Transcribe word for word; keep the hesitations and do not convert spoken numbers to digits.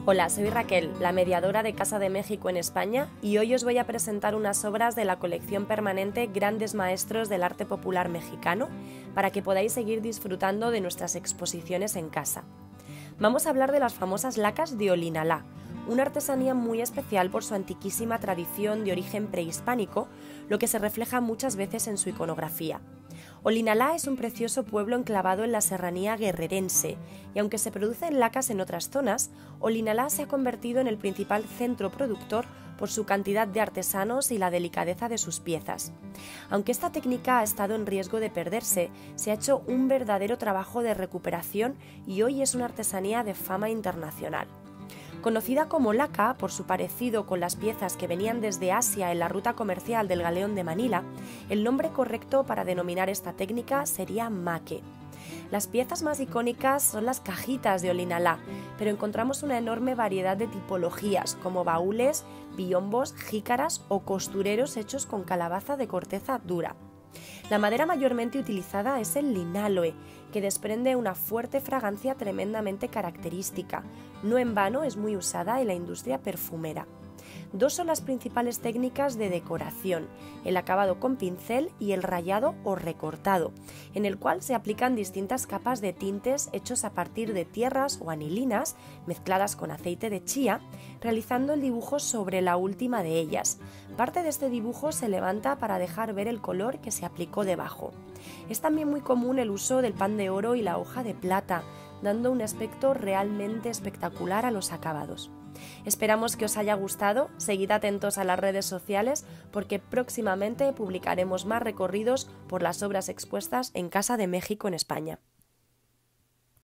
Hola, soy Raquel, la mediadora de Casa de México en España, y hoy os voy a presentar unas obras de la colección permanente Grandes Maestros del Arte Popular Mexicano para que podáis seguir disfrutando de nuestras exposiciones en casa. Vamos a hablar de las famosas lacas de Olinalá, una artesanía muy especial por su antiquísima tradición de origen prehispánico, lo que se refleja muchas veces en su iconografía. Olinalá es un precioso pueblo enclavado en la serranía guerrerense, y aunque se producen lacas en otras zonas, Olinalá se ha convertido en el principal centro productor por su cantidad de artesanos y la delicadeza de sus piezas. Aunque esta técnica ha estado en riesgo de perderse, se ha hecho un verdadero trabajo de recuperación y hoy es una artesanía de fama internacional. Conocida como laca por su parecido con las piezas que venían desde Asia en la ruta comercial del Galeón de Manila, el nombre correcto para denominar esta técnica sería maque. Las piezas más icónicas son las cajitas de Olinalá, pero encontramos una enorme variedad de tipologías como baúles, biombos, jícaras o costureros hechos con calabaza de corteza dura. La madera mayormente utilizada es el linaloe, que desprende una fuerte fragancia tremendamente característica. No en vano es muy usada en la industria perfumera. Dos son las principales técnicas de decoración: el acabado con pincel y el rayado o recortado, en el cual se aplican distintas capas de tintes hechos a partir de tierras o anilinas mezcladas con aceite de chía, realizando el dibujo sobre la última de ellas. Parte de este dibujo se levanta para dejar ver el color que se aplicó debajo. Es también muy común el uso del pan de oro y la hoja de plata, dando un aspecto realmente espectacular a los acabados. Esperamos que os haya gustado. Seguid atentos a las redes sociales porque próximamente publicaremos más recorridos por las obras expuestas en Casa de México en España.